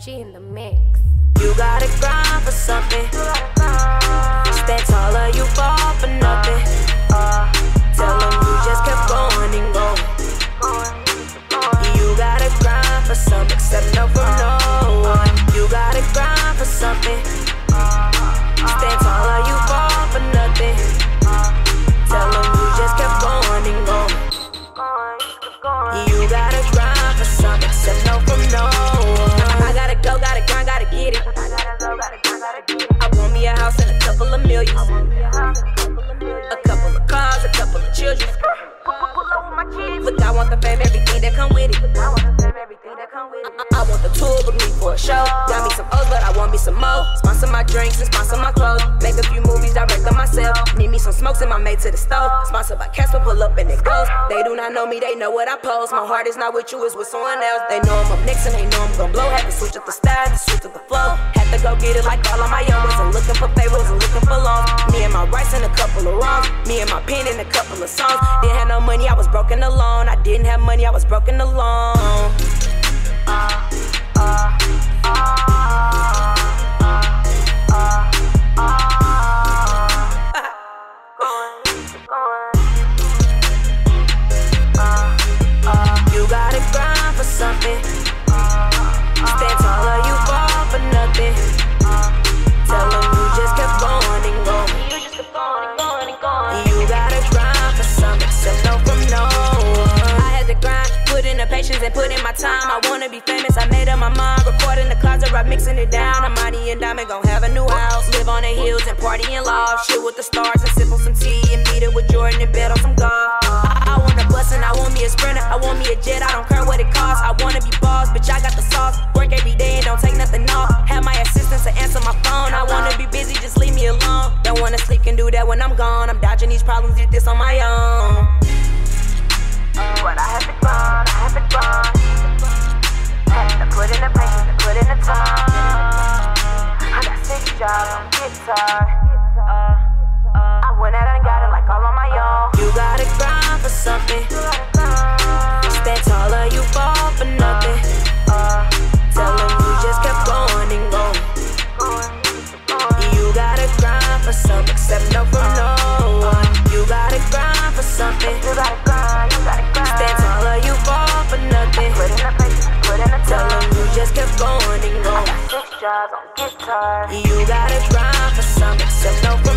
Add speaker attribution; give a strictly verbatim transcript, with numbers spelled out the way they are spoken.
Speaker 1: G in the mix.
Speaker 2: You gotta grind for something. Stand taller, you fall for nothing. Tell them you just kept going and going. You gotta grind for something, accept no from no one. You gotta grind for something. Stand taller, you fall for nothing. Tell them you just kept going and going. You gotta grind for something, accept no from no one. I gotta go, gotta grind, gotta get it. I want me a house and a couple of millions. A couple of cars, a couple of children. Look, I want the fame, everything that come with it. I, I want the tour, book me for a show. Got me some O's, but I want me some more. Sponsor my drinks and sponsor my clothes. Make a few movies, direct them myself. Need me some smokes in my made to the stove. Sponsored by Casper, pull up and it goes. They do not know me, they know what I pose. My heart is not with you, it's with someone else. They know I'm up next and they know I'm gon' blow. Had to switch up the style, to switch up the flow. Had to go get it like all on my own. Wasn't looking for favors and looking for loans. Me and my rights and a couple of wrongs. Me and my pen and a couple of songs. Didn't have no money, I was broken alone. I didn't have money, I was broken alone. Uh, uh, uh, uh, You gotta grind for something. Stand taller, you fall for nothing. Tell them you just kept going and going. You just kept going and going and going. You gotta grind for something, accept no from no one. I had to grind, put in the patience and put in my time. I wanna be famous, I made up my mind. Recording the closet, right, mixing it down. Amani and Diamond gon' have a new house. Live on the hills and party in loft. Shit with the stars and sip on some tea. And meet it with Jordan and bet on some golf. I, I want a bus and I want me a Sprinter. I want me a jet, I don't care what it costs. I wanna be boss, bitch, I got the sauce. Work every day and don't take nothing off. Have my assistants to answer my phone. I wanna be busy, just leave me alone. Don't wanna sleep, can do that when I'm gone. I'm dodging these problems, did this on my own. But I have to grind, I have to grind. Had to put in the patience and put in the time. I got six jobs, I'm get tired. I went out and got it like all on my own. You gotta grind for something. Stand taller, you fall for nothing. Tell them you just kept going and going. You gotta grind for something, accept no from no one. You gotta grind for something. You gotta grind, you gotta grind. Stand taller, you fall for nothing. Put in the place, put in the time. Tell them you just kept going and going. I got six jobs, I'm get tired. You gotta grind for something, accept no from